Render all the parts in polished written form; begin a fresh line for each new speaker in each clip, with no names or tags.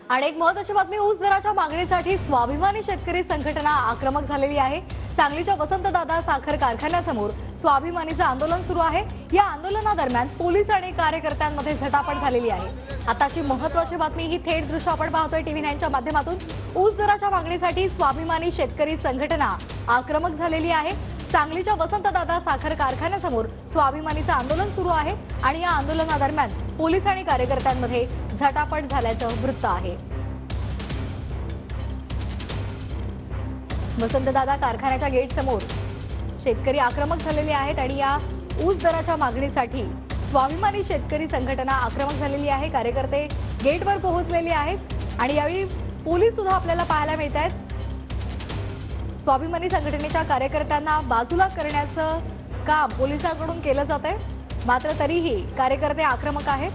आणि एक महत्त्वाची बातमी, ऊस दराच्या मागणीसाठी स्वाभिमानी शेतकरी संघटना आक्रमक झालेली आहे। सांगलीच्या वसंतदादा साखर कारखान्यासमोर स्वाभिमानीचं आंदोलन सुरू आहे। या आंदोलनादरम्यान पोलीस आणि कार्यकर्त्यांमध्ये झटापट झालेली आहे। आताची महत्त्वाची बातमी, ही थेट दृश्य आपण पाहतोय टीव्ही 9 च्या माध्यमातून। ऊस दराच्या मागणीसाठी स्वाभिमानी शेतकरी संघटना आक्रमक झालेली आहे। सांगलीच्या वसंतदादा साखर कारखान्यासमोर स्वाभिमानीचं आंदोलन सुरू आहे आणि या आंदोलनादरम्यान पोलीस आणि कार्यकर्त्यांमध्ये झटापट झाल्याचं वृत्त आहे। वसंतदादा कारखान्याच्या गेट समोर शेतकरी आक्रमक झालेले आहेत आणि या ऊस दराच्या मागणीसाठी स्वाभिमानी शेतकरी संघटना आक्रमक झालेली आहे। कार्यकर्ते गेटवर पोहोचलेले आहेत आणि यावेळी पोलीस सुद्धा आपल्याला पाहायला मिळत आहेत। स्वाभिमानी संघटनेच्या कार्यकर्त्यांना बाजूला करण्याचं काम पोलिसांकडून केलं जातंय, मात्र तरीही कार्यकर्ते आक्रमक आहेत।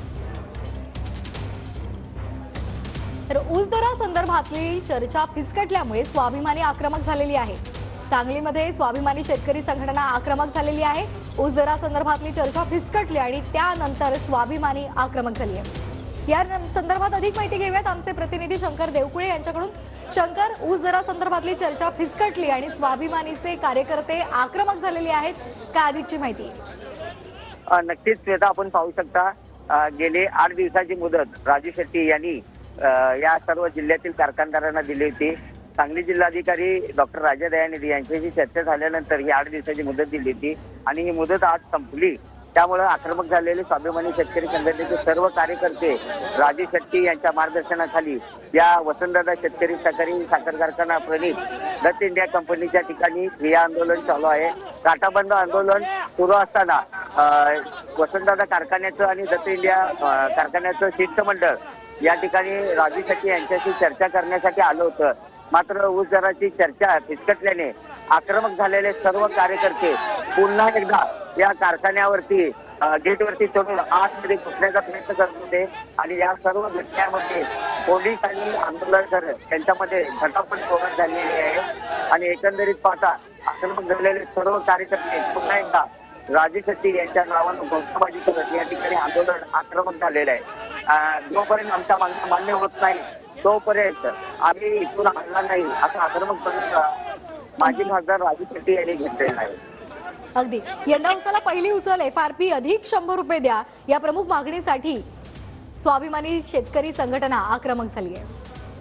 तर ऊस दरासंदर्भातली चर्चा फिसकटल्यामुळे स्वाभिमानी आक्रमक झालेली आहे। सांगलीमध्ये स्वाभिमानी शेतकरी संघटना आक्रमक झालेली आहे। ऊस दरासंदर्भातली चर्चा फिसकटली आणि त्यानंतर स्वाभिमानी आक्रमक झाली आहे। या संदर्भात अधिक माहिती घेऊयात आमचे प्रतिनिधी शंकर देवकुळे यांच्याकडून। शंकर, ऊस दरासंदर्भातली चर्चा फिसकटली आणि स्वाभिमानीचे कार्यकर्ते आक्रमक झालेले आहेत, काय अधिकची माहिती?
नक्कीच श्वेता, आपण पाहू शकता गेले 8 दिवसाची मुदत राजू शेट्टी यांनी या सर्व जिल्ह्यातील कारखानदारांना दिली होती। सांगली जिल्हाधिकारी डॉक्टर राजा दयानिधी यांच्याशी चर्चा झाल्यानंतर ही 8 दिवसाची मुदत दिली होती आणि ही मुदत आज संपली। त्यामुळे आक्रमक झालेले स्वाभिमानी शेतकरी संघटनेचे सर्व कार्यकर्ते राजू शेट्टी यांच्या मार्गदर्शनाखाली या वसंतदादा शेतकरी सहकारी साखर कारखाना प्रणित दत्त इंडिया कंपनीच्या ठिकाणी हे आंदोलन चालू आहे। काटाबंद आंदोलन सुरू असताना वसंतदादा कारखान्याचं आणि दत्त इंडिया कारखान्याचं शिष्टमंडळ या ठिकाणी राजू शेट्टी यांच्याशी चर्चा करण्यासाठी आलं होतं, मात्र ऊस दराची चर्चा फिसकटल्याने आक्रमक झालेले सर्व कार्यकर्ते पुन्हा एकदा या कारखान्यावरती गेटवरती चढून आतमध्ये घुसण्याचा प्रयत्न करत होते आणि या सर्व घटनेमध्ये पोलीस आणि आंदोलनकर यांच्यामध्ये झटापट जोरात झालेली आहे आणि एकंदरीत पाहता आक्रमक झालेले सर्व कार्यकर्ते पुन्हा एकदा राजू शेट्टी यांच्या नावानं घोषणाबाजी करत या ठिकाणी आंदोलन आक्रमक झालेलं आहे। जोपर्यंत आमच्या मागण्या मान्य होत नाही तोपर्यंत आम्ही इथून हलणार नाही, असं आक्रमक माजी खासदार राजू शेट्टी यांनी घेतलेला आहे।
अगदी, यंदा उसाला पहिली उचल FRP अधिक 100 रुपये द्या या प्रमुख मागणीसाठी स्वाभिमानी शेतकरी संघटना आक्रमक झाली आहे।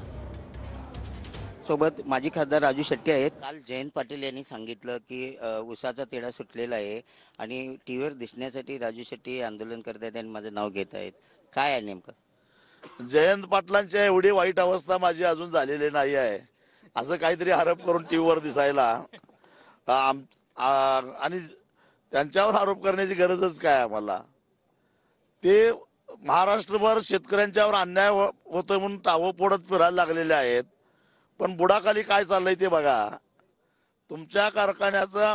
सोबत माजी खासदार राजू शेट्टी आहेत। काल जयंत पाटील यांनी सांगितलं की उसाचा तेढा सुटलेला आहे आणि टीव्हीवर दिसण्यासाठी राजू शेट्टी आंदोलन करत आहेत आणि माझं नाव घेत आहेत, काय आहे नेमकं?
जयंत पाटलांची एवढी वाईट अवस्था माझी अजून झालेली नाही आहे, असं काहीतरी आरोप करून टीव्हीवर दिसायला आणि त्यांच्यावर आरोप करण्याची गरजच काय आम्हाला? ते महाराष्ट्रभर शेतकऱ्यांच्यावर अन्याय होतोय म्हणून टावं पोडत फिरायला लागलेले आहेत, पण बुडाखाली काय चाललंय ते बघा। तुमच्या कारखान्याचा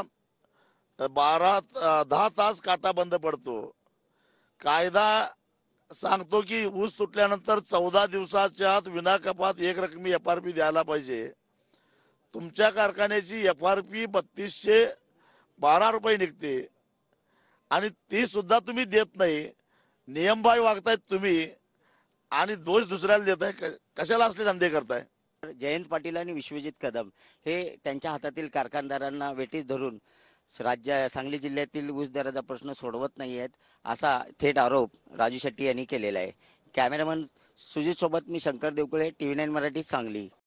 10 तास काटा बंद पडतो। कायदा सांगतो की ऊस तुटल्यानंतर 14 दिवसाच्या आत विनाकपात एक रकमी FRP द्यायला पाहिजे। तुमच्या कारखान्याची FRP 3212 रुपये निघते आणि ती सुद्धा तुम्ही देत नाही। नियमबाह्य वागतायत तुम्ही आणि दोष दुसऱ्याला देताय, कशाला असले धंदे करताय?
जयंत पाटील आणि विश्वजित कदम हे त्यांच्या हातातील कारखानदारांना वेठीस धरून सांगली जिल्ह्यातील ऊस दराचा प्रश्न सोडवत नाही आहेत, असा थेट आरोप राजू शेट्टी यांनी केलेला आहे। कॅमेरामन सुजित सोबत मी शंकर देवकुळे, टीव्ही 9 मराठी, सांगली।